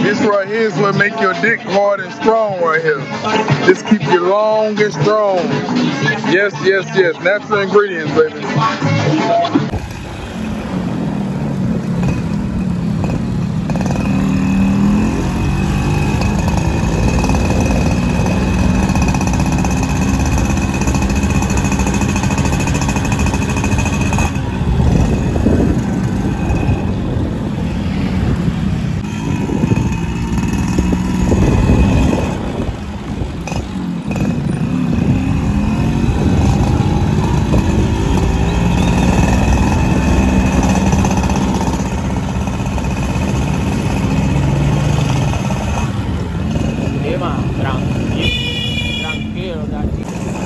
This right here is what make your dick hard and strong right here. Just keep you long and strong. Yes, yes, yes. Natural ingredients, baby. Tranquilo, tranquilo.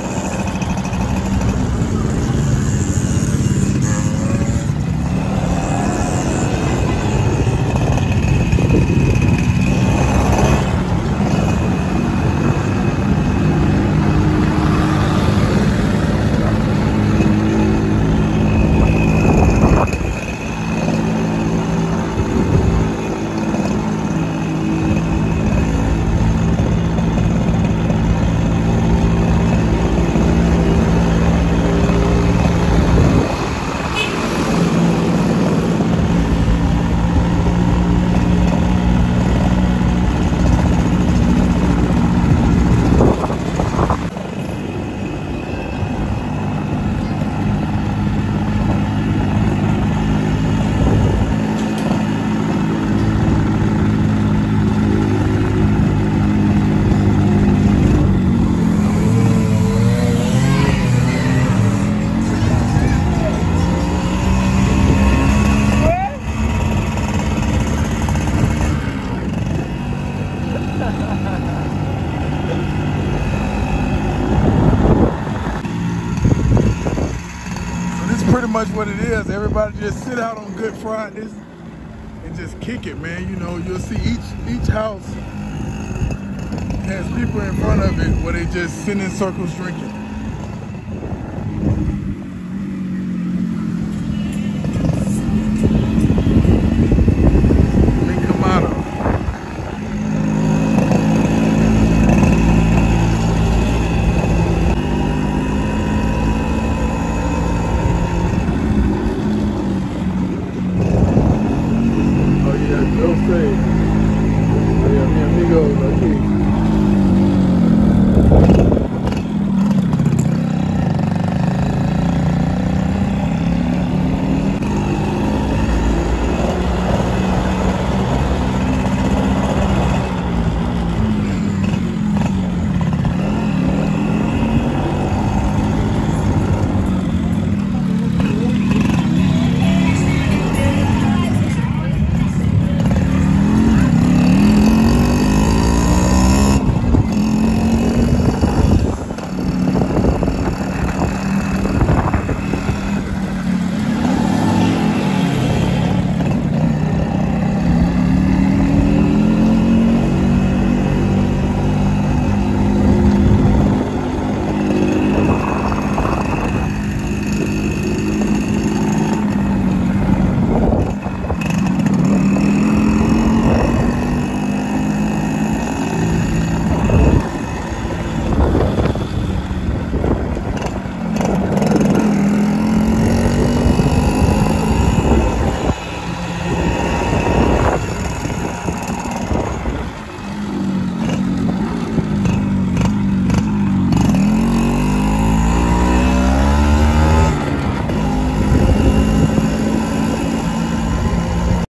Pretty much what it is. Everybody just sit out on Good Fridays and just kick it, man. You know, you'll see each house has people in front of it where they just sit in circles drinking. Yo sé, mi amigo aquí.